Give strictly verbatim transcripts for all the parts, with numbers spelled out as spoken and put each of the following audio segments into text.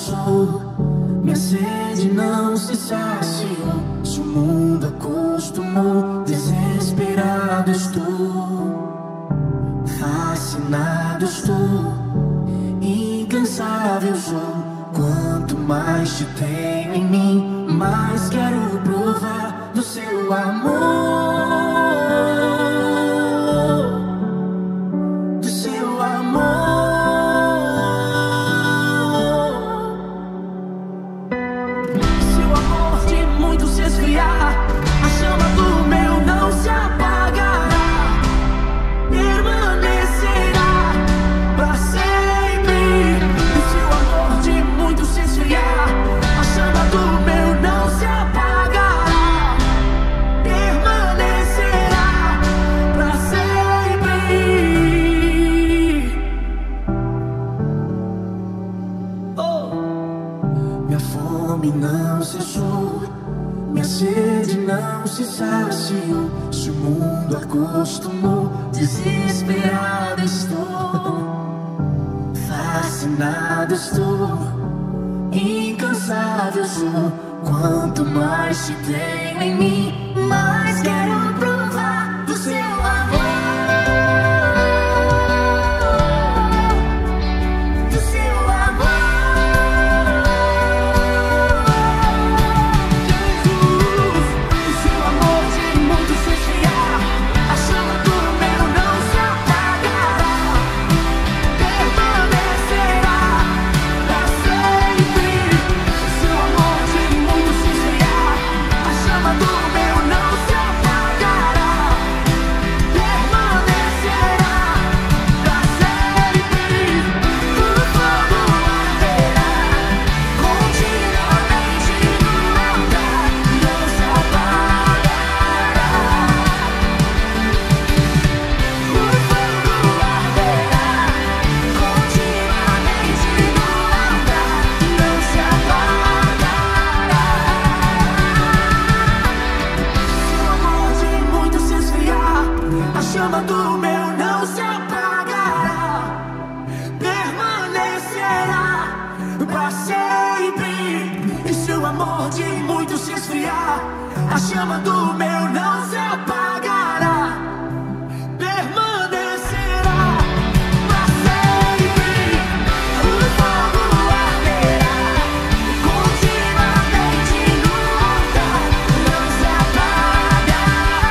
sou. Minha sede não se saciou. Se o mundo acostumou, desesperado estou, fascinado estou, incansável sou. Quanto mais te tenho em mim, mais quero provar do seu amor. A chama do meu não se apagará, permanecerá pra sempre. E se o amor de muitos se esfriar, a chama do meu não se apagará, permanecerá pra sempre. Oh. Minha fome não cessou, minha sede não se saciou. Se o mundo acostumou, desesperado estou, fascinado estou, incansável sou. Quanto mais te tenho em mim, mais quero provar do seu amor. A chama do meu não se apagará, permanecerá pra sempre. E se o amor de muitos se esfriar, a chama do meu não se apagará, permanecerá pra sempre. O fogo arderá continuamente no altar, não se apagará.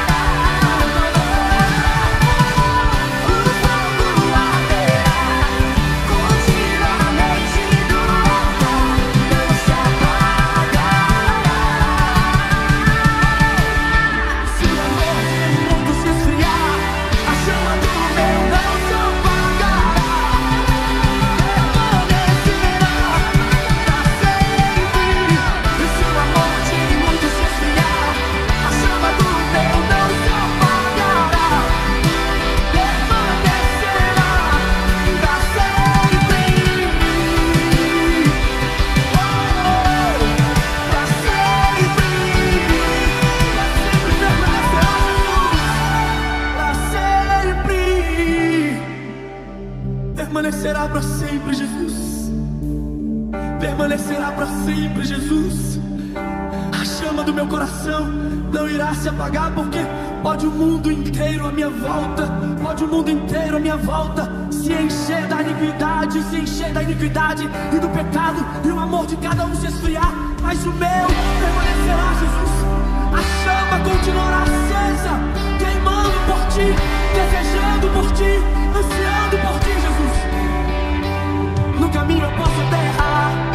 Permanecerá para sempre, Jesus. Permanecerá para sempre, Jesus. A chama do meu coração não irá se apagar, porque pode o mundo inteiro à minha volta, pode o mundo inteiro à minha volta se encher da iniquidade, se encher da iniquidade e do pecado, e o amor de cada um se esfriar, mas o meu permanecerá, Jesus. A chama continuará acesa, queimando por ti, desejando por ti, ansiando por ti, Jesus. No caminho eu posso até errar,